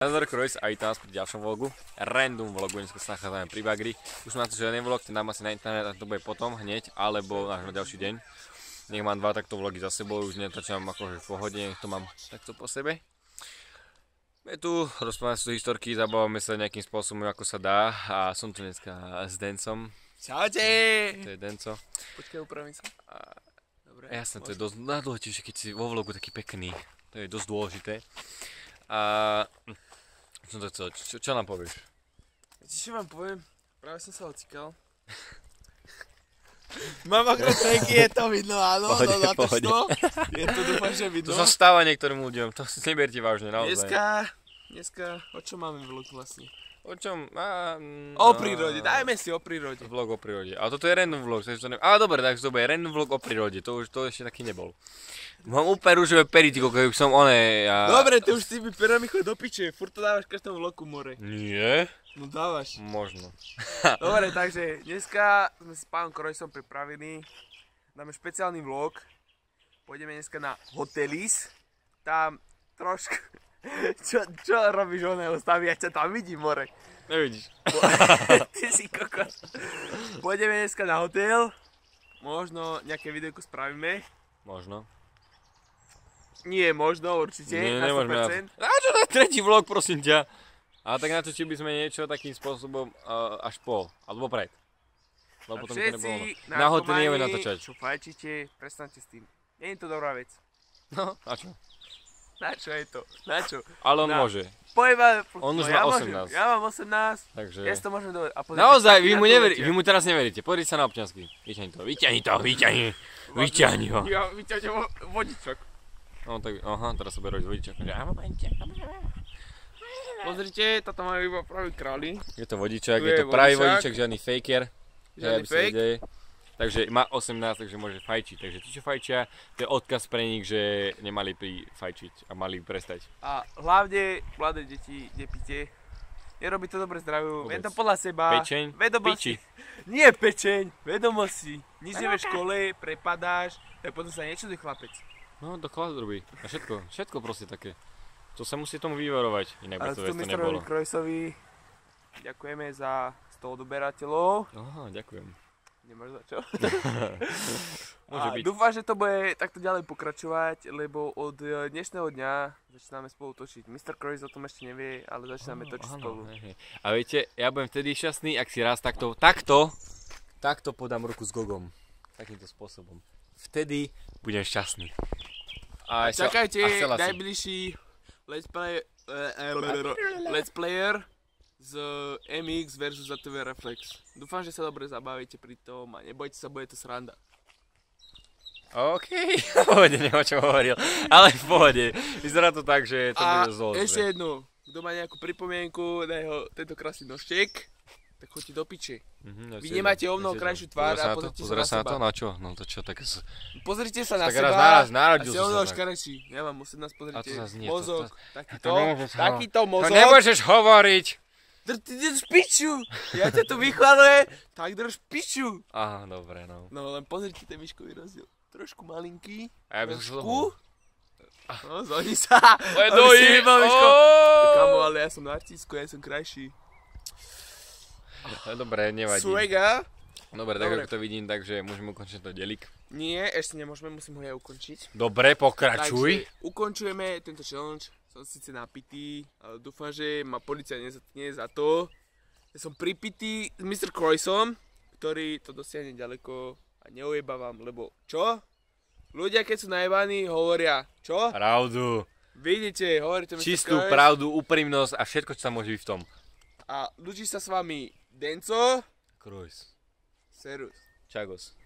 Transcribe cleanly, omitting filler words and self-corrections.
Nazdar Krojs a vítam vás pri ďalšom vlogu. Random vlogu, dneska sa nachádzame pri Bagri. Už som na to žiaden vlog, ten dám asi na internet a to bude potom hneď, alebo až na ďalší deň. Nech mám dva takto vlogy za sebou, už netačám akože v pohode, nech to mám takto po sebe. Je tu, rozprávame si tu historky, zabávame sa nejakým spôsobom, ako sa dá a som tu dneska s Dencom. Čaute! To je Denco. Počkaj, upravím sa. Dobre. Jasné, to je dosť najdôležitejšie, keď si vo vlogu taký pekný. To je dosť dôležité. A som to chcel, čo nám povieš? Čo vám poviem? Práve som sa ocikal. Mám akrotréky, je to vidno, áno, Pohode, no pohode. to. Je to dúfam, že vidno. To sa stáva niektorým ľuďom, to si neberte vážne, naozaj. Dneska, o čom máme vlog vlastne? O čom? O prírode, dajme si o prírode. Vlog o prírode, ale toto je random vlog, takže to neviem. Ale dobre, takže to bude random vlog o prírode, to ešte taký nebol. Mám úplne rúžové pery, tyko, keby som Dobre, ty už si mi perami chod do piče, furt to dávaš každému vlogu more. Nie? No dávaš. Možno. Dobre, takže dneska sme s pánom Krojsom pripravili. Dáme špeciálny vlog. Pôjdeme dneska na Hotelis. Tam trošku... Čo robíš oného staví? Ja ťa tam vidím, more. Nevidíš. Ty si kokos. Pôjdeme dneska na hotel. Možno nejaké videjko spravíme. Možno. Nie, možno, určite. Nie, na nemôžeme. 100%. A čo na tretí vlog, prosím ťa? A tak natočili by sme niečo takým spôsobom až po, alebo pred. Lebo potom to nebolo. Na hotel nevieme natáčať. Čo fajčíte, prestaňte s tým. Nie je to dobrá vec. No, a čo? Na čo je to? Na čo? Ale on môže. On už má 18. Ja mám 18. Takže... Ja si to môžem dovoliť. Naozaj, vy mu teraz neveríte. Pozrite sa na občiansky. Vyťahni ho. Ja vyťahni vodičok. No tak, aha, teraz sa bude robiť vodičok. Pozrite, toto majú iba pravý králi. Je to vodičak, Tu je je to pravý vodičak. vodičak, žiadny faker. Žiadny fake. Takže má 18, takže môže fajčiť. Takže tí, čo fajčia, to je odkaz pre nich, že nemali fajčiť a mali prestať. A hlavne, mladé deti, nepite. Nerobí to dobre zdraviu. Viem to podľa seba. Pečeň? Vedomosti. Nie pečeň, vedomosti. Nič nevieš v škole, prepadáš, tak potom sa nečuduj chlapec. No, to chlap robí. A všetko proste také. To sa musí tomu vyvarovať, inak by Ale to tu vec to misterovi nebolo. Krojsovi ďakujeme za 100 odoberateľov. Aha, ďakujem. Nemáš za čo? Môže byť. Dúfam, že to bude takto ďalej pokračovať, lebo od dnešného dňa začíname spolu točiť. Mr. Krojs o tom ešte nevie, ale začíname točiť spolu. Hej. A viete, ja budem vtedy šťastný, ak si raz takto podám ruku s Gogom. Takýmto spôsobom. Vtedy budem šťastný. Čakajte, najbližší Let's Player z MX versus ATV Reflex. Dúfam, že sa dobre zabavíte pri tom a nebojte sa, bude to sranda. OK, v pohode, neviem, o čom hovoril, ale v pohode. Vyzerá to tak, že to bude zlo. A ešte jednu, kto má nejakú pripomienku, daj ho tento krásny nožtek, tak choďte do piče. Vy nemáte o mnoho krajšiu tvár a pozrite sa na seba. Na čo? No to čo, tak... Pozrite sa na tak seba raz narodil a si o mnoho sa tak. škarečí. Ja vám musím nás pozrite. Mozog, takýto mozog. To nemôžeš hovoriť! Ty drž piču! Ja ťa tu vychvalujem, tak drž piču! Aha, dobre, no. No len pozrite ten výškový rozdiel. Trošku malinký. A ja by som trošku. No, zhodni sa. Dojí! Kamo, ale ja som narcisko, ja som krajší. Dobre, nevadí. Swagga. Dobre, tak ako to vidím, takže môžeme ukončiť to delik. Nie, ešte nemôžeme, musím ho ja ukončiť. Dobre, pokračuj. Takže ukončujeme tento challenge. Som síce napitý, ale dúfam, že ma policia nezatkne za to. Ja som pripitý s Mr. Krojsom, ktorý to dosiahne ďaleko a neujeba vám, lebo čo? Ľudia, keď sú najebaní, hovoria čo? Pravdu. Vidíte, hovoríte Mr. Čistú Krojs. pravdu, úprimnosť a všetko, čo sa môže byť v tom. A ľudí sa s vami Denco. Krojs. Serus. Čagos.